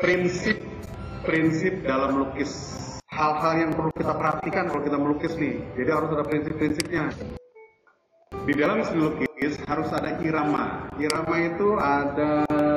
prinsip dalam melukis, hal-hal yang perlu kita perhatikan kalau kita melukis nih. Jadi harus ada prinsip-prinsipnya. Di dalam seni lukis harus ada irama. Irama itu ada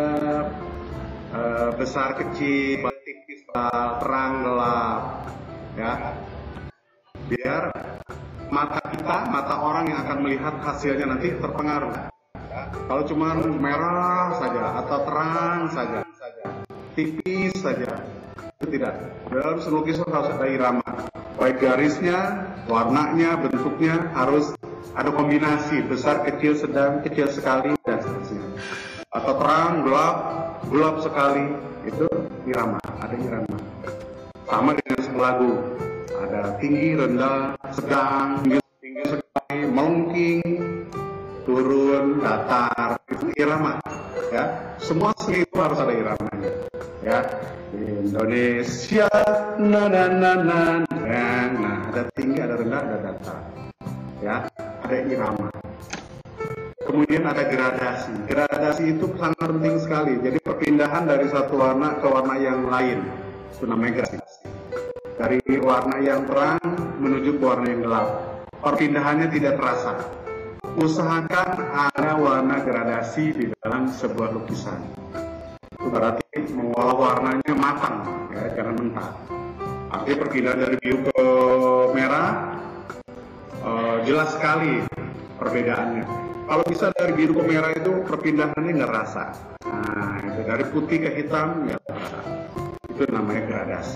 besar kecil, tipis, terang gelap, ya. Biar mata orang yang akan melihat hasilnya nanti terpengaruh. Kalau cuma merah saja atau terang saja, tipis saja, itu tidak. Dalam seni lukis harus ada irama. Baik garisnya, warnanya, bentuknya harus ada kombinasi besar, kecil, sedang, kecil sekali, dan seterusnya. Atau terang, gelap sekali, itu irama, ada irama. Sama dengan sebuah lagu, ada tinggi, rendah, sedang, tinggi sekali, melengking, turun, datar, itu irama. Ya, semua seni itu harus ada iramanya. Ya, Indonesia, nah, ada tinggi, ada rendah, ada datar. Ya, ada irama. Kemudian ada gradasi. Gradasi itu sangat penting sekali. Jadi perpindahan dari satu warna ke warna yang lain, itu namanya gradasi. Dari warna yang terang menuju ke warna yang gelap. Perpindahannya tidak terasa. Usahakan ada warna gradasi di dalam sebuah lukisan. Itu berarti mengolah warnanya matang, ya, jangan mentah. Artinya perpindahan dari biru ke merah jelas sekali perbedaannya. Kalau bisa dari biru ke merah itu perpindahannya nggak rasa. Nah, itu dari putih ke hitam nggak rasa. Itu namanya gradasi.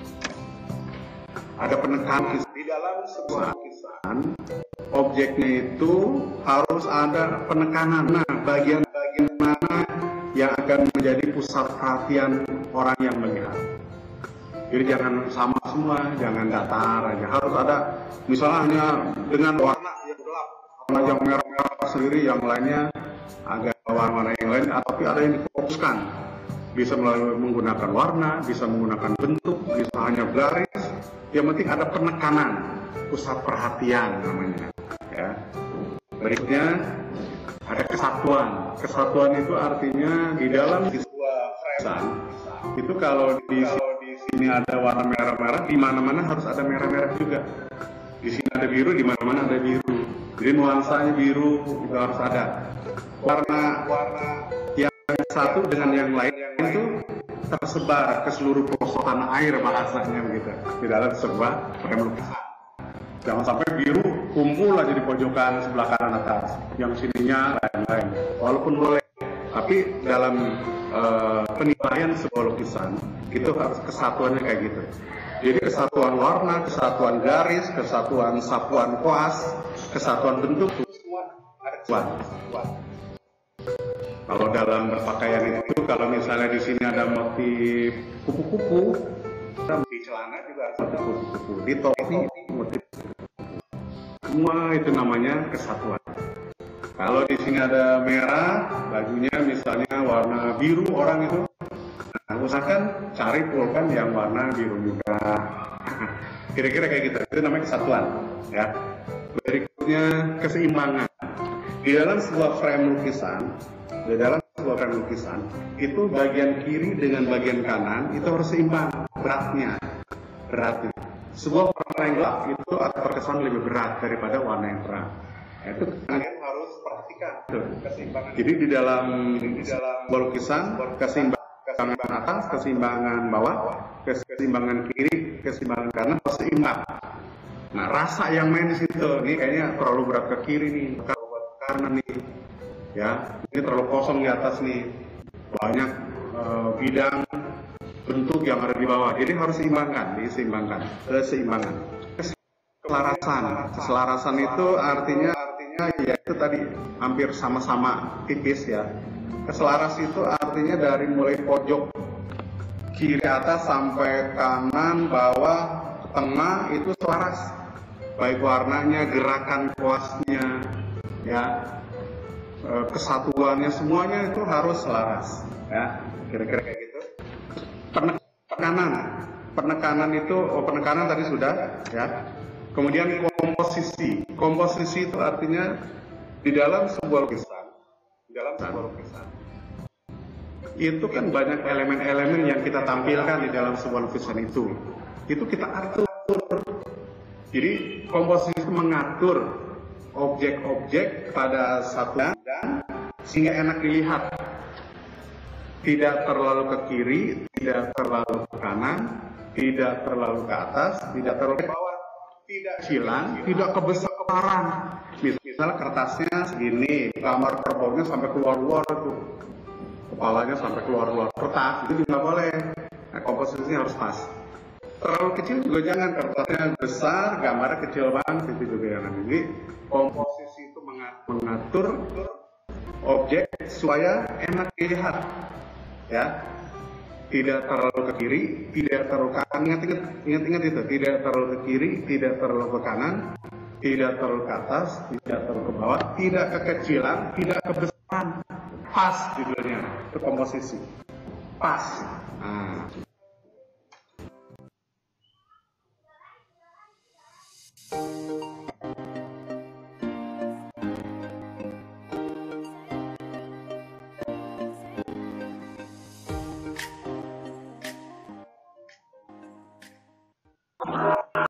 Ada penekanan di dalam sebuah lukisan. Objeknya itu harus ada penekanan. Nah, bagian-bagian mana yang akan menjadi pusat perhatian orang yang melihat. Jadi jangan sama semua, jangan datar aja. Harus ada, misalnya hanya dengan warna yang gelap, warna yang merah-merah sendiri, yang lainnya agak warna yang lain, tapi ada yang difokuskan. Bisa melalui menggunakan warna, bisa menggunakan bentuk, bisa hanya garis. Yang penting ada penekanan, pusat perhatian namanya. Ya. Berikutnya ada kesatuan. Kesatuan itu artinya di dalam sebuah frame itu kalau di sini ada warna merah-merah, di mana-mana harus ada merah-merah juga. Di sini ada biru, di mana-mana ada biru. Jadi nuansanya biru itu harus ada. Warna yang satu dengan yang lain itu tersebar ke seluruh pelosok tanah air, bahasanya begitu, di dalam sebuah frame lukisan. Jangan sampai biru kumpul aja di pojokan sebelah kanan atas, yang sininya lain-lain. Walaupun boleh, tapi dalam penilaian sebuah lukisan itu harus kesatuannya kayak gitu. Jadi kesatuan warna, kesatuan garis, kesatuan sapuan kuas, kesatuan bentuk, semua ada kesatuan. Kalau dalam berpakaian itu, kalau misalnya di sini ada motif kupu-kupu, di celana juga ada kupu-kupu, di topi motif semua itu namanya kesatuan. Kalau di sini ada merah, bajunya misalnya warna biru orang itu, nah, usahakan cari pulpen yang warna biru juga. Kira-kira kayak gitu, itu namanya kesatuan. Ya. Berikutnya keseimbangan. Di dalam sebuah frame lukisan, itu bagian kiri dengan bagian kanan itu harus seimbang beratnya. Sebuah warna yang gelap itu akan terkesan lebih berat daripada warna yang terang. Itu kalian harus perhatikan keseimbangan. Jadi di dalam sebuah lukisan, keseimbangan atas, keseimbangan bawah, keseimbangan kiri, keseimbangan kanan harus seimbang. Nah, rasa yang main di situ, ini kayaknya terlalu berat ke kiri nih, terlalu berat ke kanan nih, ya, ini terlalu kosong di atas nih, banyak bidang bentuk yang ada di bawah, jadi harus diseimbangkan. Keselarasan itu artinya ya itu tadi hampir sama-sama tipis ya. Keselaras itu artinya dari mulai pojok kiri atas sampai kanan, bawah, tengah itu selaras, baik warnanya, gerakan kuasnya, ya, kesatuannya, semuanya itu harus selaras, ya, kira-kira kayak gitu. Penekanan itu, penekanan tadi sudah, ya. Kemudian komposisi itu artinya di dalam sebuah lukisan, itu kan banyak elemen-elemen yang kita tampilkan di dalam sebuah lukisan itu kita atur. Jadi komposisi itu mengatur objek-objek pada satu dan sehingga enak dilihat, tidak terlalu ke kiri, tidak terlalu ke kanan, tidak terlalu ke atas, tidak terlalu ke bawah, tidak silang, tidak kebesaran. Misalnya kertasnya segini, gambar kerbaunya sampai keluar-luar tuh, kepalanya sampai keluar-luar kertas, itu juga boleh. Nah, komposisinya harus pas. Terlalu kecil juga jangan, kertasnya besar, gambarnya kecil banget, itu juga jangan. Jadi komposisi itu mengatur objek supaya enak dilihat, ya. Tidak terlalu ke kiri, tidak terlalu ke kanan. Ingat itu, tidak terlalu ke kiri, tidak terlalu ke kanan, tidak terlalu ke atas, tidak terlalu ke bawah, tidak kekecilan, tidak kebesaran. Pas judulnya, itu komposisi. Pas. Nah.